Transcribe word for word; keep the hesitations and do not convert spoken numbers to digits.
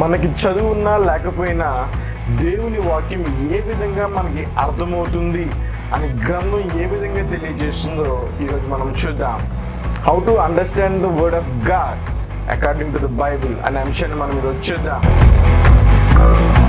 మనకి చదువున్నా లేకపోయినా దేవుని వాక్యం ఏ విధంగా మనకి అర్థమవుతుంది అని గ్రంథం ఏ విధంగా తెలియజేస్తుందో ఈరోజు మనం చూద్దాం. How to understand the word of God according to the Bible అనే అంశాన్ని మనం ఈరోజు చూద్దాం.